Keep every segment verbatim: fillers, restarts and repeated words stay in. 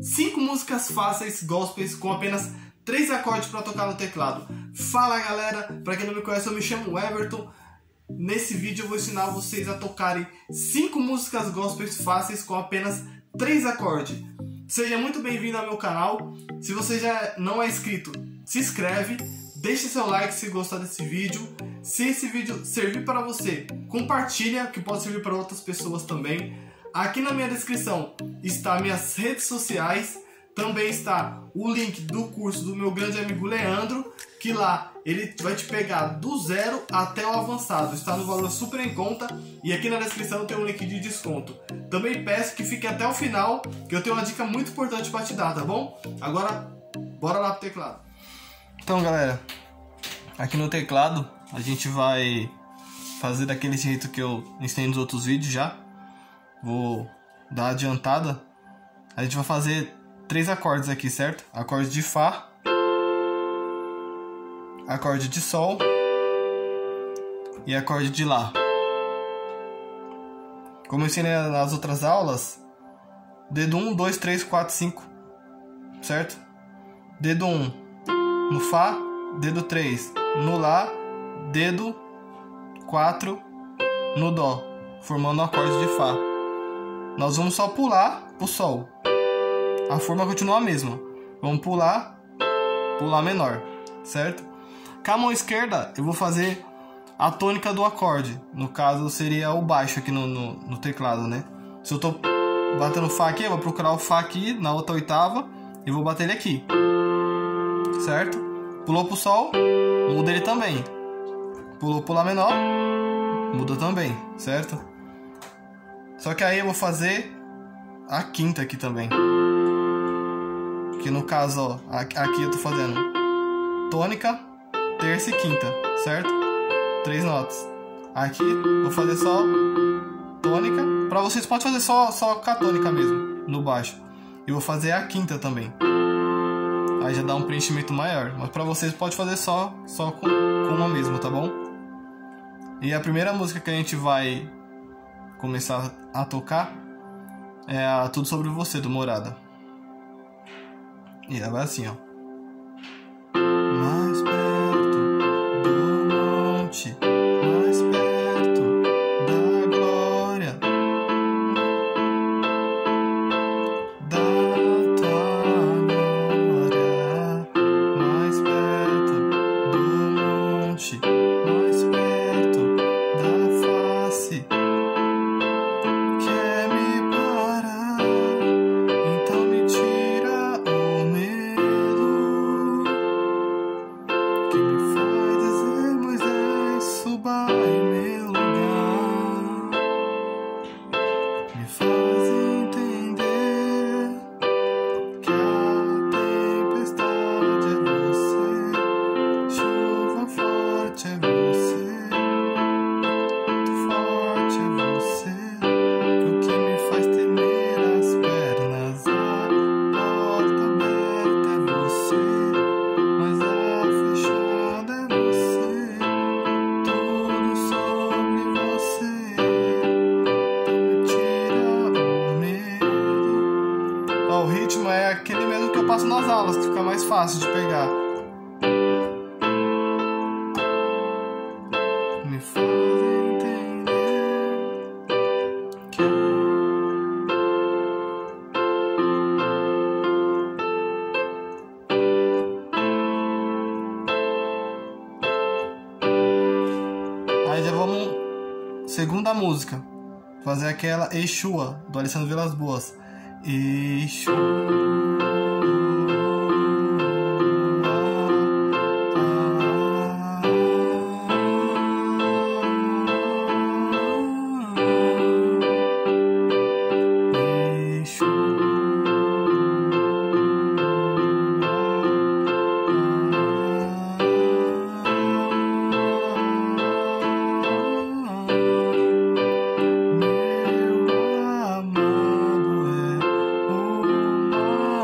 cinco músicas fáceis gospels com apenas três acordes para tocar no teclado. Fala galera, para quem não me conhece, eu me chamo Everton. Nesse vídeo eu vou ensinar vocês a tocarem cinco músicas gospels fáceis com apenas três acordes. Seja muito bem-vindo ao meu canal. Se você já não é inscrito, se inscreve, deixe seu like se gostar desse vídeo. Se esse vídeo servir para você, compartilha, que pode servir para outras pessoas também. Aqui na minha descrição está minhas redes sociais, também está o link do curso do meu grande amigo Leandro, que lá ele vai te pegar do zero até o avançado, está no valor super em conta, e aqui na descrição tem um link de desconto. Também peço que fique até o final, que eu tenho uma dica muito importante para te dar, tá bom? Agora, bora lá pro teclado. Então galera, aqui no teclado a gente vai fazer daquele jeito que eu ensinei nos outros vídeos já. Vou dar uma adiantada. A gente vai fazer três acordes aqui, certo? Acorde de Fá, acorde de Sol e acorde de Lá. Como eu ensinei nas outras aulas, dedo um, dois, três, quatro, cinco, certo? Dedo um no Fá, dedo três no Lá, dedo quatro no Dó, formando o acorde de Fá. Nós vamos só pular pro Sol. A forma continua a mesma. Vamos pular, pular menor, certo? Com a mão esquerda eu vou fazer a tônica do acorde. No caso seria o baixo aqui no, no, no teclado, né? Se eu tô batendo Fá aqui, eu vou procurar o Fá aqui na outra oitava e vou bater ele aqui, certo? Pulou pro Sol, muda ele também. Pulou pro Lá menor, muda também, certo? Só que aí eu vou fazer a quinta aqui também. Que no caso, ó, aqui eu tô fazendo tônica, terça e quinta, certo? Três notas. Aqui vou fazer só tônica. Pra vocês pode fazer só, só com a tônica mesmo, no baixo. E vou fazer a quinta também. Aí já dá um preenchimento maior. Mas pra vocês pode fazer só, só com, com uma mesmo, tá bom? E a primeira música que a gente vai começar a tocar é a Tudo Sobre Você, do Morada. E ela vai assim, ó. Mais perto do monte, mais perto da glória da tua glória, mais perto do monte, mais perto da face. Quer me parar? Então me tira o medo que me faz dizer: Moisés, suba em meu lugar. Me faz entender que a tempestade é você, chuva forte é você, muito forte é você. Que o que me faz temer as pernas, a porta aberta é você, mas a fechada é você, tudo sobre você, então me tira o medo. Ó, o ritmo é aquele mesmo que eu passo nas aulas, que fica mais fácil de pegar. Me faz entender que aí já vamos, segunda música, fazer aquela Exua, do Alessandro Vilas Boas. Exua. Meu amado é o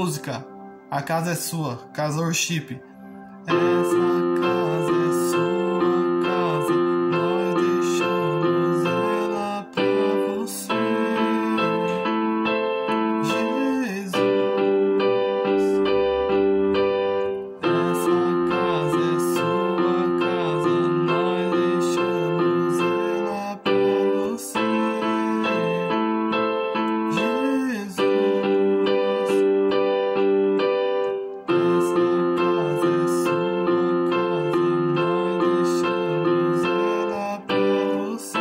música, A Casa é Sua, Casa Worship. Essa casa é sua casa, nós deixamos ela pra você, Jesus. Essa casa é sua casa, nós deixamos ela pra você, Jesus. Essa casa é sua casa, nós deixamos ela pra você,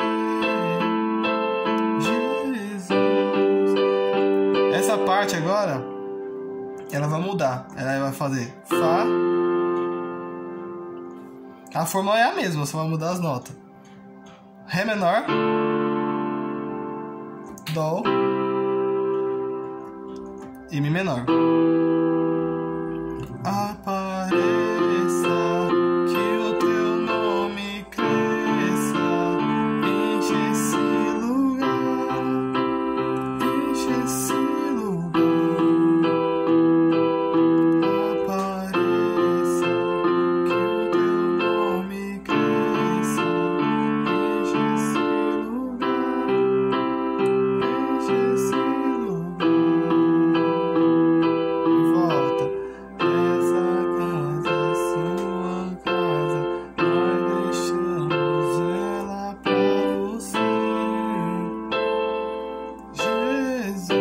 Jesus. Essa parte agora, ela vai mudar. Ela vai fazer Fá. A fórmula é a mesma, só vai mudar as notas. Ré menor, Dó e Mi menor. Apareça, que o teu nome cresça, enche esse lugar, enche esse lugar. Apareça, que o teu nome cresça, enche esse lugar, enche esse lugar. E volta. Essa casa é sua casa, nós deixamos ela pra você, Jesus.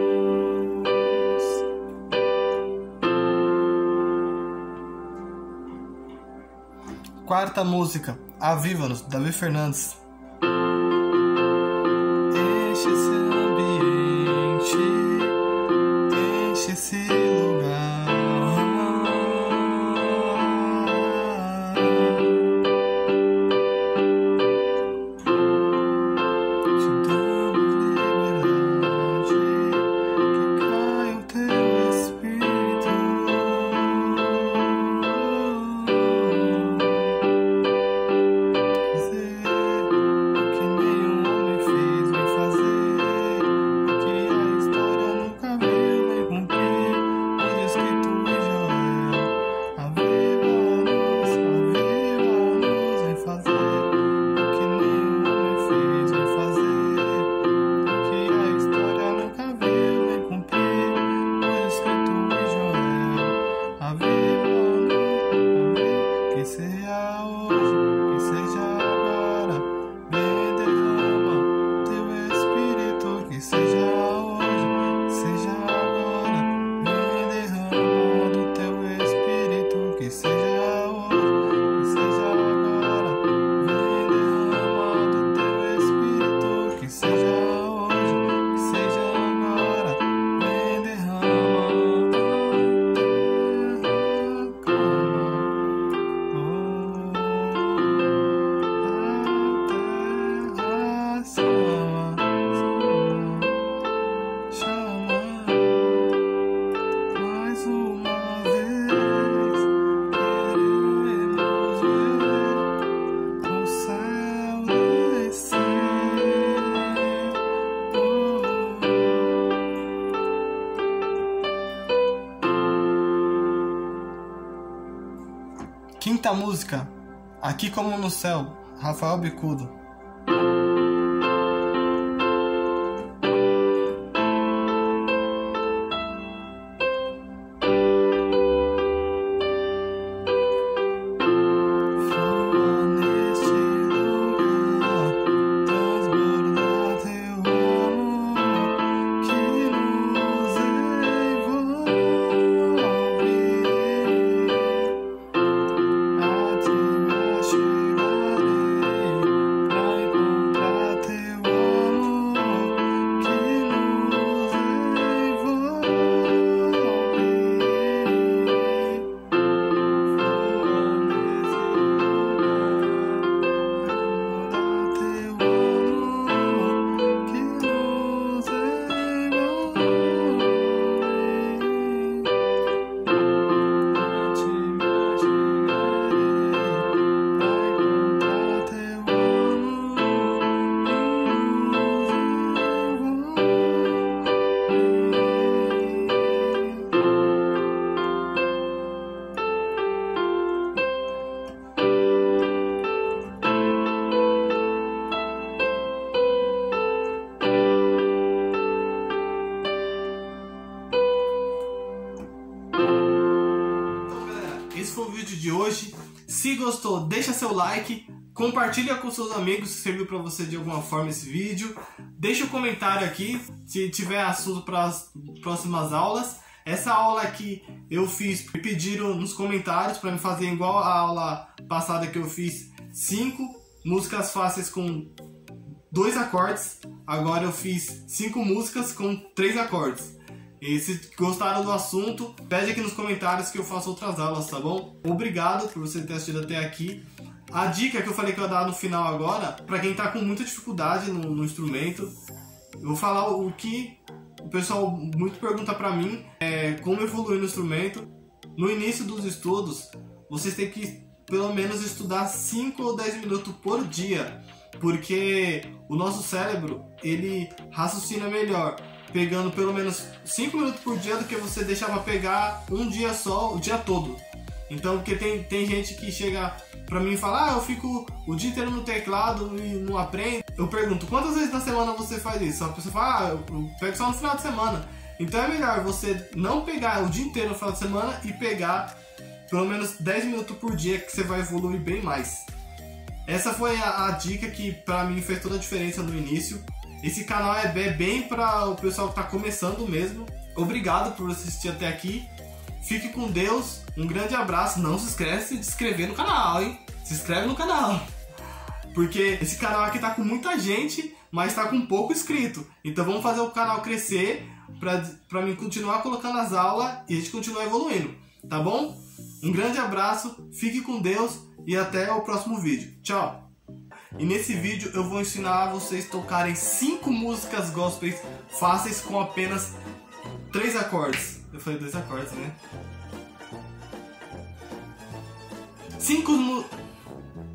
Quarta música, Aviva-nos, Davi Fernandes. Enche esse ambiente, enche esse lugar. Te damos liberdade, que caia o teu Espírito. Fazer o que nenhum homem fez, vem fazer o que a história nunca viu, vem cumprir o escrito em Joel. Aviva-nos, aviva-nos, vem fazer o que nenhum homem fez, vem fazer o que a história nunca viu, vem cumprir o escrito em Joel. Aviva-nos, aviva, que seja hoje, que seja agora, vem derrama teu Espírito, que seja hoje, que seja agora, vem derrama do teu Espírito, que seja hoje, que seja agora, vem derrama do teu Espírito, que seja hoje, que seja agora, vem derrama a terra, a terra chama, chama, chama. Mais uma vez queremos ver o céu descer. Quinta música, Aqui Como no Céu, Rafael Bicudo. Flua neste lugar, transborda teu amor, que nos envolve. A ti me chegarei pra encontrar gostou, deixa seu like, compartilha com seus amigos se serviu para você de alguma forma esse vídeo. Deixa um comentário aqui se tiver assunto para as próximas aulas. Essa aula aqui eu fiz, me pediram nos comentários para me fazer igual a aula passada que eu fiz cinco músicas fáceis com dois acordes. Agora eu fiz cinco músicas com três acordes. E se gostaram do assunto, pede aqui nos comentários que eu faço outras aulas, tá bom? Obrigado por você ter assistido até aqui. A dica que eu falei que eu ia dar no final agora, para quem tá com muita dificuldade no, no instrumento, eu vou falar o que o pessoal muito pergunta pra mim, é como evoluir no instrumento. No início dos estudos, vocês têm que pelo menos estudar cinco ou dez minutos por dia, porque o nosso cérebro, ele raciocina melhor pegando pelo menos cinco minutos por dia do que você deixar pra pegar um dia só, o dia todo. Então, porque tem, tem gente que chega pra mim e fala, ah, eu fico o dia inteiro no teclado e não aprendo. Eu pergunto, quantas vezes na semana você faz isso? A pessoa fala, ah, eu pego só no final de semana. Então é melhor você não pegar o dia inteiro no final de semana e pegar pelo menos dez minutos por dia, que você vai evoluir bem mais. Essa foi a, a dica que pra mim fez toda a diferença no início. Esse canal é bem para o pessoal que tá começando mesmo. Obrigado por assistir até aqui. Fique com Deus, um grande abraço. Não se esquece de se inscrever no canal, hein? Se inscreve no canal. Porque esse canal aqui tá com muita gente, mas tá com pouco inscrito. Então vamos fazer o canal crescer pra, pra mim continuar colocando as aulas e a gente continuar evoluindo. Tá bom? Um grande abraço, fique com Deus e até o próximo vídeo. Tchau! E nesse vídeo eu vou ensinar vocês a tocarem cinco músicas gospels fáceis com apenas três acordes. Eu falei dois acordes, né? Cinco,